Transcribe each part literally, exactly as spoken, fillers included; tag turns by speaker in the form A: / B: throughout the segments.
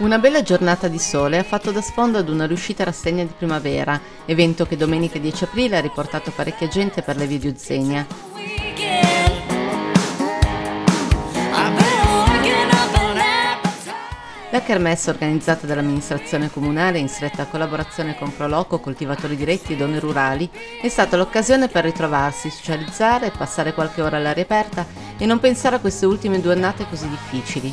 A: Una bella giornata di sole ha fatto da sfondo ad una riuscita rassegna di primavera, evento che domenica dieci aprile ha riportato parecchia gente per le vie di Uzzegna. La kermesse, organizzata dall'amministrazione comunale in stretta collaborazione con Proloco, coltivatori diretti e donne rurali, è stata l'occasione per ritrovarsi, socializzare, passare qualche ora all'aria aperta e non pensare a queste ultime due annate così difficili.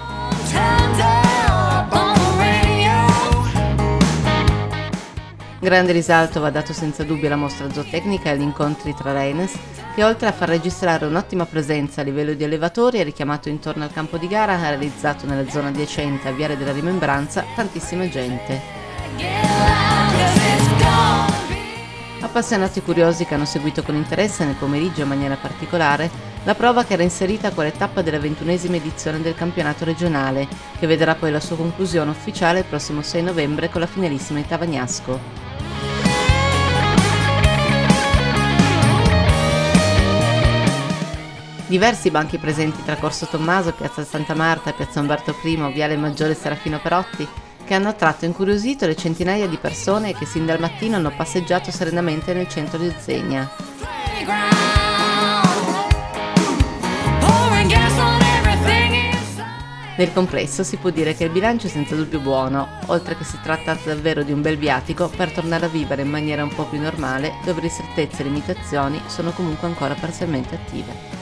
A: Grande risalto va dato senza dubbio alla mostra zootecnica e agli incontri tra Reines, che oltre a far registrare un'ottima presenza a livello di allevatori ha richiamato intorno al campo di gara, ha realizzato nella zona adiacente a Viale della Rimembranza tantissima gente. Appassionati e curiosi che hanno seguito con interesse nel pomeriggio in maniera particolare la prova che era inserita quale tappa della ventunesima edizione del campionato regionale, che vedrà poi la sua conclusione ufficiale il prossimo sei novembre con la finalissima di Tavagnasco. Diversi banchi presenti tra Corso Tommaso, Piazza Santa Marta, Piazza Umberto I, Viale Maggiore Serafino Perotti, che hanno attratto e incuriosito le centinaia di persone che sin dal mattino hanno passeggiato serenamente nel centro di Uzzegna. Nel complesso si può dire che il bilancio è senza dubbio buono, oltre che si tratta davvero di un bel viatico per tornare a vivere in maniera un po' più normale, dove ristrettezze e limitazioni sono comunque ancora parzialmente attive.